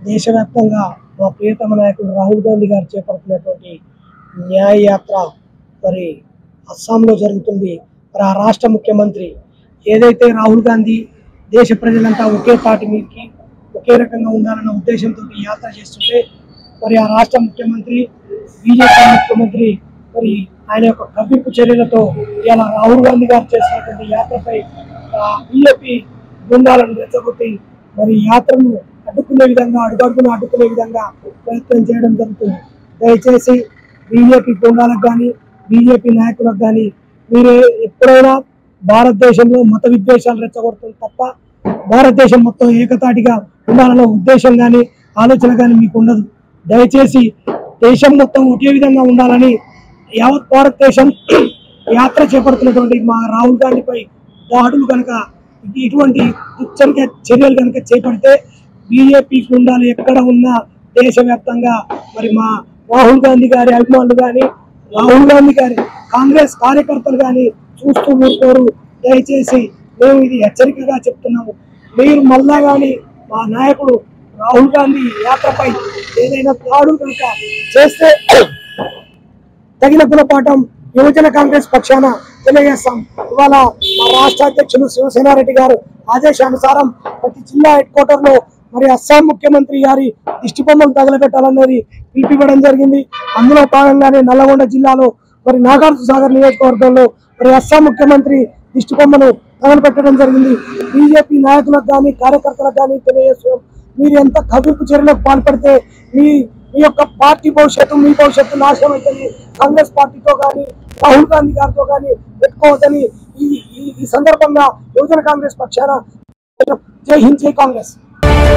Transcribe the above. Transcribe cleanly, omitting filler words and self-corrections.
దేశవ్యాప్తంగా మా ప్రియతమ నాయకుడు రాహుల్ గాంధీ గారు చేపడుతున్నటువంటి న్యాయ యాత్ర మరి అస్సాంలో జరుగుతుంది. మరి ఆ రాష్ట్ర ముఖ్యమంత్రి ఏదైతే రాహుల్ గాంధీ దేశ ప్రజలంతా ఒకే తాటి మీదకి ఒకే రకంగా ఉండాలన్న ఉద్దేశంతో యాత్ర చేస్తుంటే మరి ఆ రాష్ట్ర ముఖ్యమంత్రి బీజేపీ ముఖ్యమంత్రి మరి ఆయన యొక్క కవ్వింపు చర్యలతో ఇలా రాహుల్ గాంధీ గారు చేసినటువంటి యాత్రపై బీజేపీ బృందాలను రెచ్చగొట్టి మరి యాత్రను అడ్డుకునే విధంగా అడుగడుగును అడ్డుకునే విధంగా ప్రయత్నం చేయడం జరుగుతుంది. దయచేసి బీజేపీ బృందాలకు కానీ బీజేపీ నాయకులకు కానీ మీరు ఎప్పుడైనా భారతదేశంలో మత విద్వేషాలు రెచ్చగొడుతుంది తప్ప భారతదేశం మొత్తం ఏకతాటిగా ఉండాలన్న ఉద్దేశం కానీ ఆలోచన కానీ మీకు ఉండదు. దయచేసి దేశం మొత్తం ఒకే విధంగా ఉండాలని యావత్ భారతదేశం యాత్ర చేపడుతున్నటువంటి మా రాహుల్ గాంధీపై దాడులు కనుక ఇటువంటి హెచ్చరిక చర్యలు కనుక చేపడితే బీజేపీ బృందాలు ఎక్కడ ఉన్నా దేశవ్యాప్తంగా మరి మా రాహుల్ గాంధీ గారి అభిమానులు కానీ రాహుల్ గాంధీ గారి కాంగ్రెస్ కార్యకర్తలు కానీ చూస్తూ ఊరుకోరు. దయచేసి మేము ఇది హెచ్చరికగా చెప్తున్నాము. మీరు మళ్ళా కానీ మా నాయకుడు రాహుల్ గాంధీ యాత్రపై ఏదైనా దాడులు కనుక చేస్తే తగిన గుణపాఠం యువజన కాంగ్రెస్ పక్షాన తెలియజేస్తాం. ఇవాళ మా రాష్ట్ర అధ్యక్షులు శివసేనారెడ్డి గారు ఆదేశానుసారం ప్రతి జిల్లా హెడ్ క్వార్టర్ లో మరి అస్సాం ముఖ్యమంత్రి గారి దిష్టిబొమ్మను తగలబెట్టాలనేది పిలిపివ్వడం జరిగింది. అందులో భాగంగానే నల్లగొండ జిల్లాలో మరి నాగార్జున సాగర్ నియోజకవర్గంలో మరి అస్సాం ముఖ్యమంత్రి దిష్టిబొమ్మను తగలబెట్టడం జరిగింది. బీజేపీ నాయకులకు కానీ కార్యకర్తలకు కానీ తెలియజేస్తున్నాం, మీరు ఎంత కవింపు చర్యలకు పాల్పడితే మీ యొక్క పార్టీ భవిష్యత్తు మీ భవిష్యత్తు నాశనం అవుతుంది. కాంగ్రెస్ పార్టీతో కానీ రాహుల్ గాంధీ గారితో కానీ పెట్టుకోవద్దని ఈ సందర్భంగా యువజన కాంగ్రెస్ పక్షాన జై హింద్, జై కాంగ్రెస్.